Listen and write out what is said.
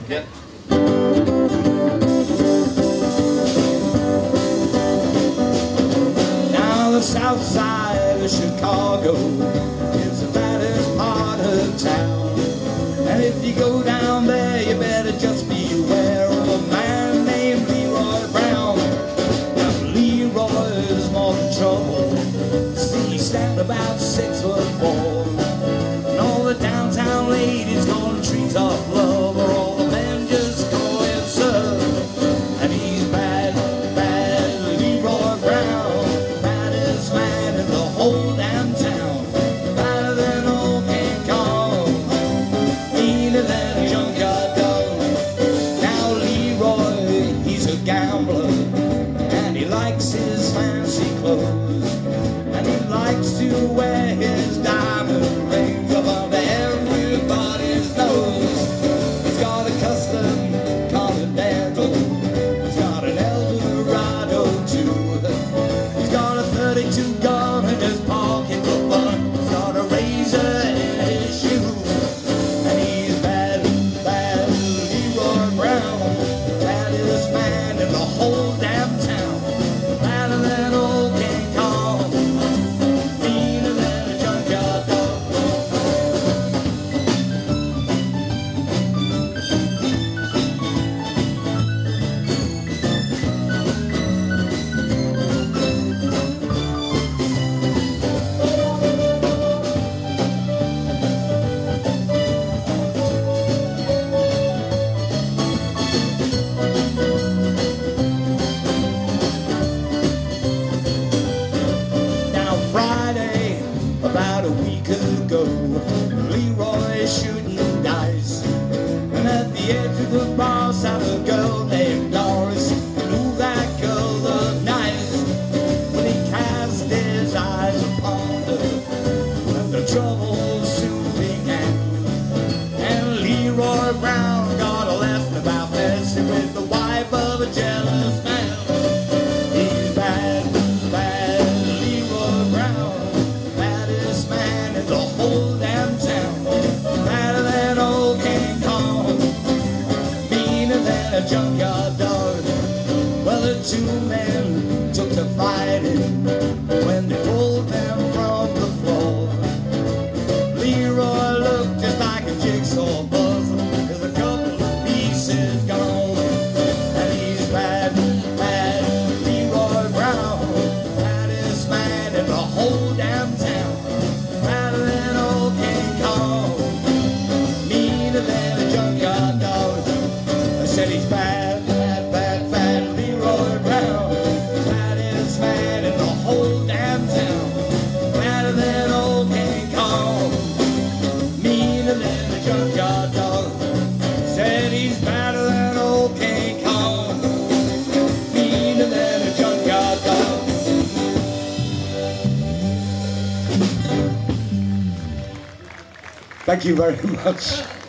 Yep. Now the south side of Chicago is the fattest part of town. And if you go down there, you better just beware of a man named Leroy Brown. Now Leroy is more than trouble. See, he stand about 6'4". And all the downtown ladies call him treetop lover. All the men just call him sir. And he's bad, bad Leroy Brown. Baddest man in the whole damn town. Badder than old King Kong. Meaner than a junkyard dog. Now Leroy, he's a gambler. And he likes his fancy clothes. And he likes to wear his diamond rings above everybody's nose. He's got a custom Continental. He's got an Eldorado too. He's got a 32 gun in his pocket for fun. He's got a razor in his shoe. And he's bad, bad Leroy Brown. Baddest man in the whole damn town. Badder than old King Kong. Meaner than a junkyard dog. Now Friday, about a week ago, Leroy is shooting dice. And at the edge of the bar sat a girl named Doris. He knew that girl looked nice. When he cast his eyes upon her, and the trouble soon began. And Leroy Brown got a lesson about messing with the wife of a jealous man. He's bad, bad Leroy Brown. Baddest man in the whole damn town. Badder than old King Kong. Meaner than a junkyard dog. Well, the two men took to fighting when they pulled them from the floor. Leroy looked just like a jigsaw puzzle. There's a couple of pieces gone. And he's bad, bad Leroy Brown. Baddest man in the whole damn town. Badder than old King Kong. Meaner than a junkyard dog. I said he's bad, bad, bad, bad Leroy Brown. Baddest man in the whole damn town. Badder than old King Kong. Meaner than a junkyard dog. Said he's badder than old King Kong. Meaner than a junkyard dog. Thank you very much.